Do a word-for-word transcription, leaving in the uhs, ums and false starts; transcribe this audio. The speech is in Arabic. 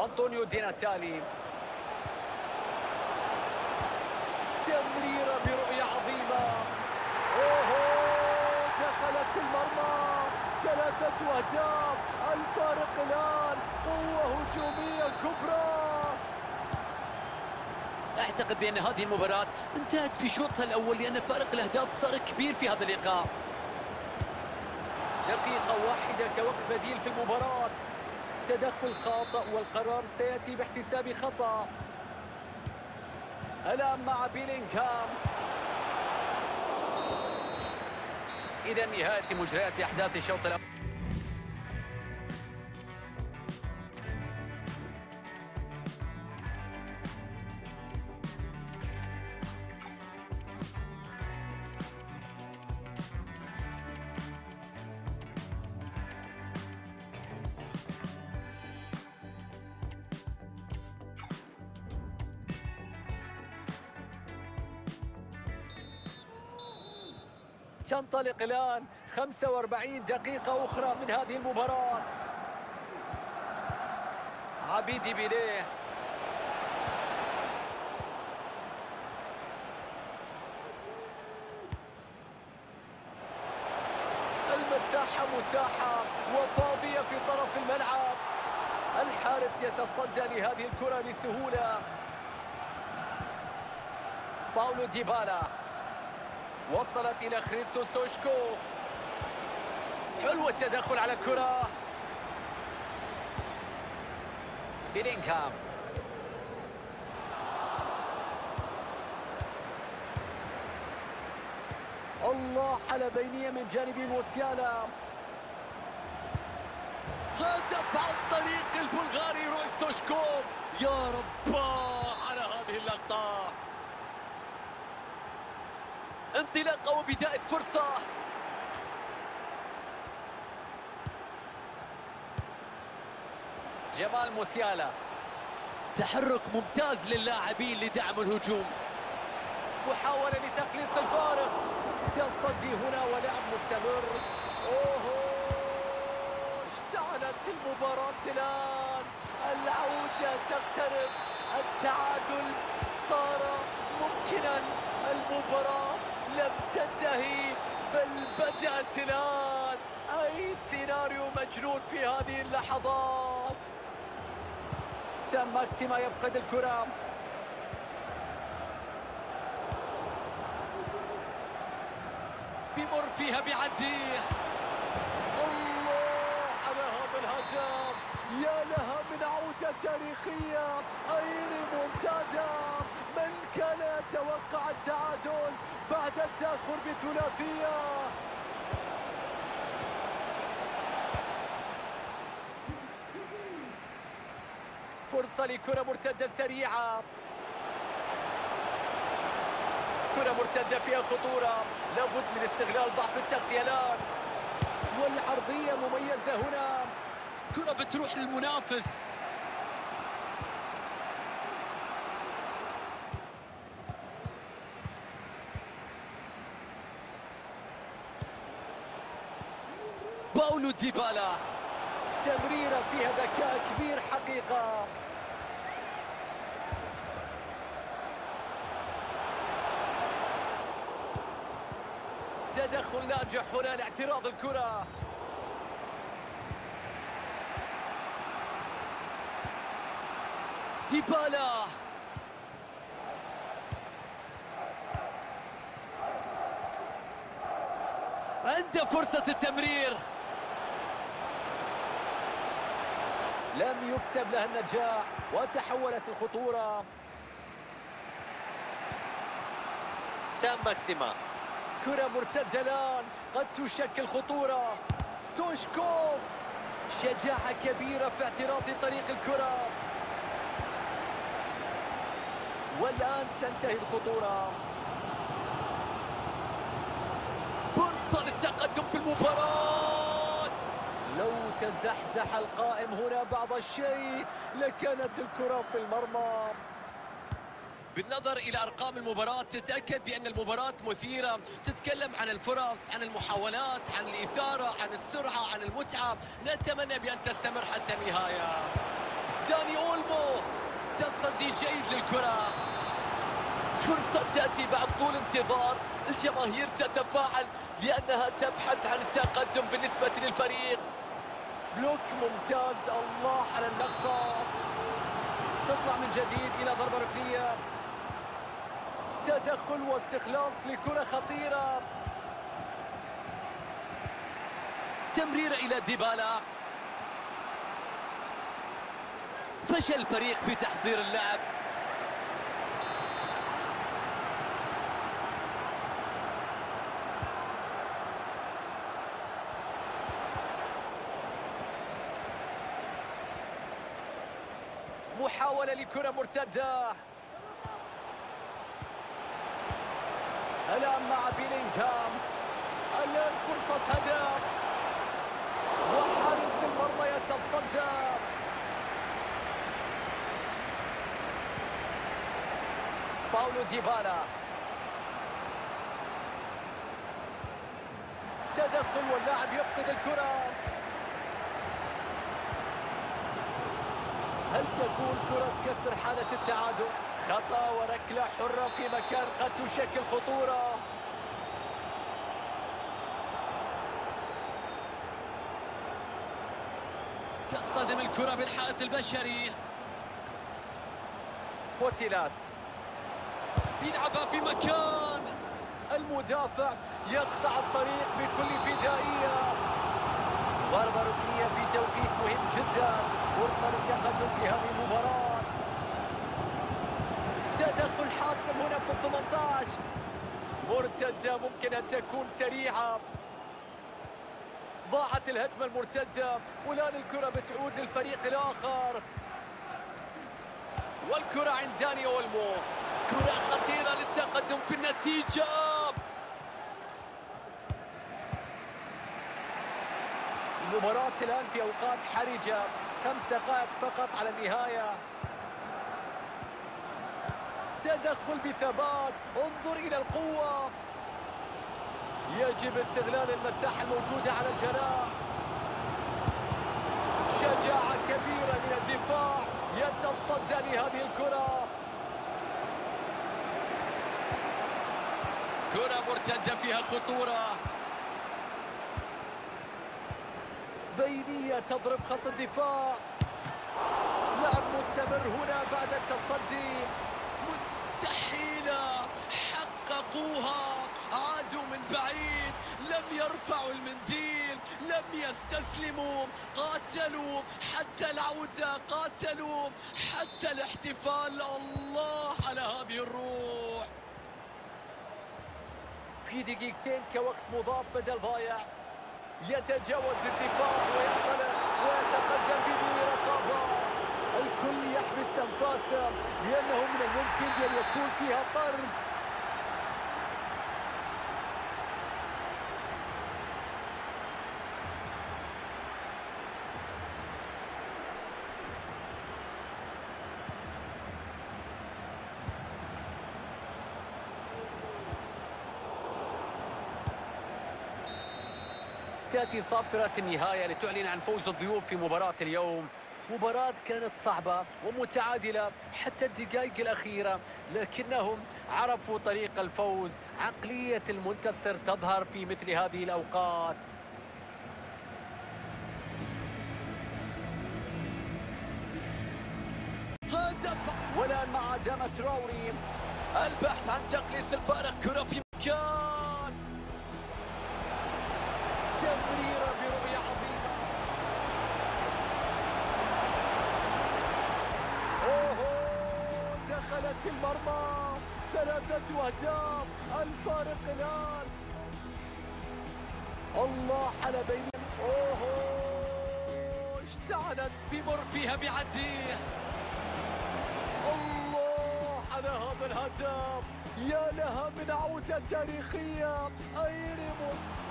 أنطونيو دي ناتالي، تمريرة برؤية عظيمة. أوهو، دخلت المرمى. ثلاثة أهداف، الفارق الآن قوة هجومية كبرى. أعتقد بأن هذه المباراة انتهت في شوطها الأول لأن فارق الأهداف صار كبير في هذا اللقاء. دقيقة واحدة كوقت بديل في المباراة. تدخل خاطئ والقرار سيأتي باحتساب خطأ. الآن مع بيلينغهام. إذا نهاية مجريات أحداث الشوط الأول. تنطلق الآن خمسة وأربعين دقيقة أخرى من هذه المباراة. عبيدي بيليه، المساحة متاحة وفاضية في طرف الملعب. الحارس يتصدى لهذه الكرة بسهولة. باولو ديبالا، وصلت إلى خريستوس توشكو. حلو التدخل على الكرة. بيلينغهام، الله، حل بينية من جانب موسيالا. هدف عن طريق البلغاري روستوشكوف. يا رب على هذه اللقطة. انطلاقة وبداية فرصة. جمال موسيالا، تحرك ممتاز للاعبين لدعم الهجوم. محاولة لتقليص الفارق. تصدي هنا ولعب مستمر. اوه، اشتعلت المباراة الآن. العودة تقترب. التعادل صار ممكنا. المباراة لم تنتهي بل بدأت الآن. أي سيناريو مجنون في هذه اللحظات. سان ماكسيما يفقد الكرة. بيمر فيها بيعديه. الله على هذا الهدف. يا لها من عودة تاريخية. أي ريمونتادا. من كان يتوقع التعادل بعد التأخر بثلاثية؟ فرصة لكرة مرتدة سريعة. كرة مرتدة فيها خطورة. لابد من استغلال ضعف التغطية الآن. والعرضية مميزة هنا. كرة بتروح للمنافس. باولو ديبالا، تمريرة فيها ذكاء كبير حقيقة. تدخل ناجح هنا لاعتراض الكرة. ديبالا عنده فرصة التمرير. لم يكتب لها النجاح وتحولت الخطورة. سان ماكسيما، كرة مرتدة الآن قد تشكل خطورة. ستوشكوف، شجاعة كبيرة في اعتراض طريق الكرة. والآن تنتهي الخطورة. فرصة للتقدم في المباراة. لو تزحزح القائم هنا بعض الشيء لكانت الكرة في المرمى. بالنظر إلى أرقام المباراة تتأكد بأن المباراة مثيرة. تتكلم عن الفرص، عن المحاولات، عن الإثارة، عن السرعة، عن المتعة. نتمنى بأن تستمر حتى النهاية. داني أولمو أولمو، تصدي جيد للكرة. فرصة تأتي بعد طول انتظار، الجماهير تتفاعل لأنها تبحث عن التقدم بالنسبة للفريق. بلوك ممتاز، الله على اللقطة. تطلع من جديد إلى ضربة ركنية. تدخل واستخلاص لكرة خطيرة. تمريرة إلى ديبالا. فشل الفريق في تحضير اللعب. محاولة لكرة مرتدة. الآن مع بيلينغهام. الآن فرصة هدف، وحارس المرمى يتصدى. باولو ديبالا. تدخل واللاعب يفقد الكرة. هل تكون كرة كسر حالة التعادل؟ خطأ وركلة حرة في مكان قد تشكل خطورة. تصطدم الكرة بالحائط البشري. بوتيلاس يلعبها في مكان. المدافع يقطع الطريق بكل فدائية. ضربة ركنية في توقيت مهم جدا، فرصة للتقدم في هذه المباراة. تدخل حاسم هنا في الثمانية عشر. مرتدة ممكن أن تكون سريعة. ضاعت الهجمة المرتدة، والآن الكرة بتعود للفريق الآخر. والكرة عند داني أولمو. كرة خطيرة للتقدم في النتيجة. المباراة الآن في أوقات حرجة، خمس دقائق فقط على النهاية. تدخل بثبات، انظر إلى القوة. يجب استغلال المساحة الموجودة على الجناح. شجاعة كبيرة من الدفاع، يتصدى لهذه الكرة. كرة مرتدة فيها خطورة. بينية تضرب خط الدفاع. لعب مستمر هنا بعد التصدي. مستحيلة، حققوها، عادوا من بعيد، لم يرفعوا المنديل، لم يستسلموا، قاتلوا حتى العودة، قاتلوا حتى الاحتفال. الله على هذه الروح. في دقيقتين كوقت مضاف بدل ضايع. يتجاوز الدفاع وينطلق ويتقدم بدون رقابة. الكل يحبس أنفاسه لأنه من الممكن أن يكون فيها طرد. تأتي صافرة النهاية لتعلن عن فوز الضيوف في مباراة اليوم. مباراة كانت صعبة ومتعادلة حتى الدقائق الأخيرة، لكنهم عرفوا طريق الفوز. عقلية المنتصر تظهر في مثل هذه الأوقات. هدف. والآن مع أداما تراوري. البحث عن تقليص الفارق. كرة في مكان. تمريرة برؤية عظيمة. أوه، دخلت المرمى. ثلاثة أهداف، الفارق الآن. الله على بين. أوه، اشتعلت. بمر فيها بعديه. الله على هذا الهدف. يا لها من عودة تاريخية. أيريموت